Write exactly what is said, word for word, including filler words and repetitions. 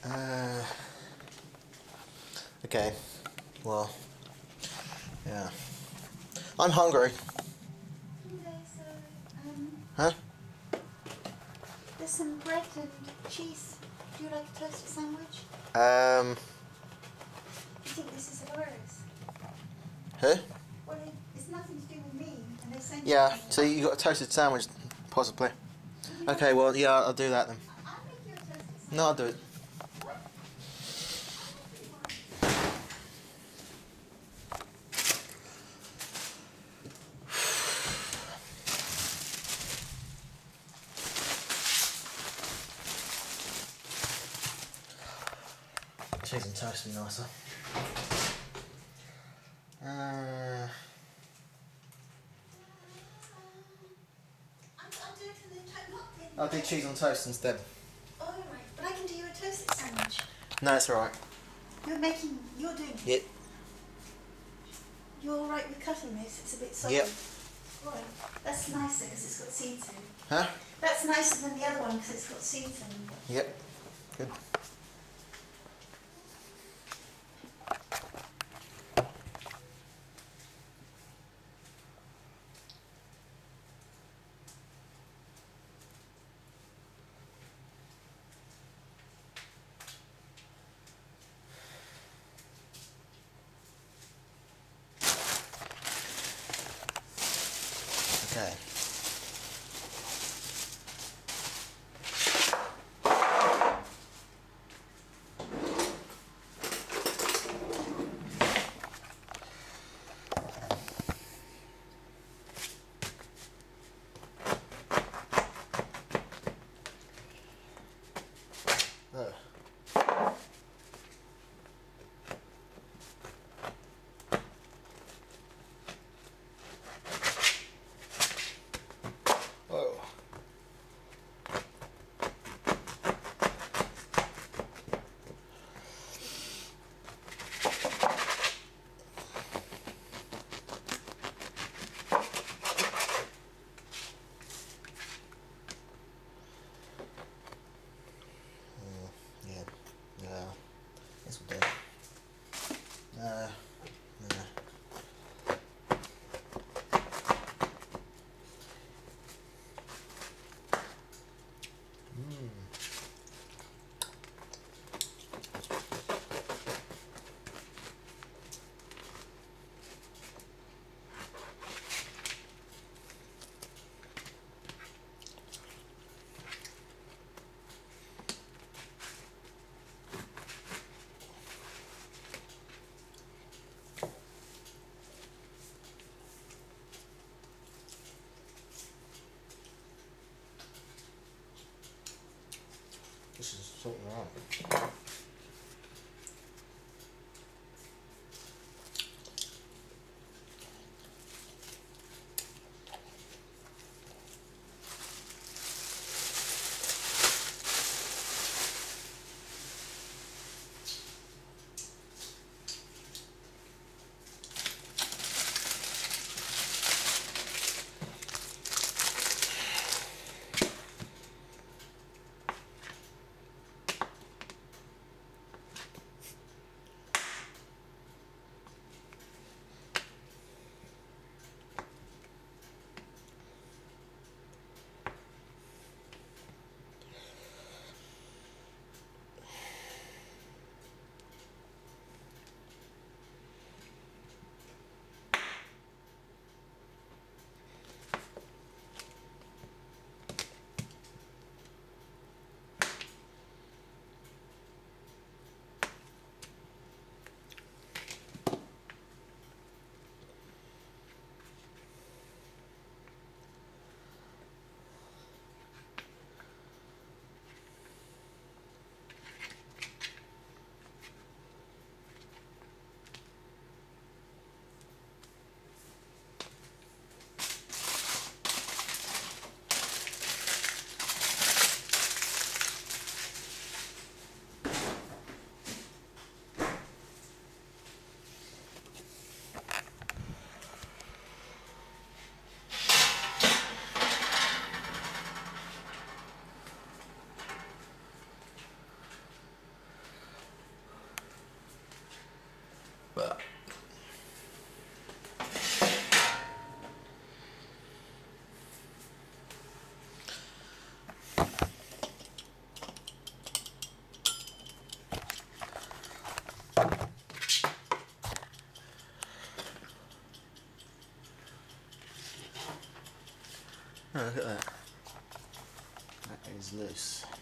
Uh, okay. Well, yeah. I'm hungry. Okay, so, um, Huh? there's some bread and cheese. Do you like a toasted sandwich? Um. Do you think this is hilarious? Huh? Well, it, it's nothing to do with me, and they sent Yeah. it. So you got a toasted sandwich, possibly. Would you like- Okay. Well, yeah. I'll do that then. I'll make you a toasted sandwich. No, I'll do it. What? Cheese and toast would be nicer. Uh, I'll, I'll do it in the to- not in I'll do cheese on toast instead. Oh, right. But I can do you a toasted sandwich. No, it's alright. You're making, you're doing it. Yep. You're all right with cutting this? It's a bit solid. Yep. Right. That's nicer because it's got seeds in. Huh? That's nicer than the other one because it's got seeds in. Yep. Good. Okay. Oh. Whoa. Mm, yeah. Yeah. This will do. Uh, yeah. Mm. This is something wrong. Oh, look at that. That is loose.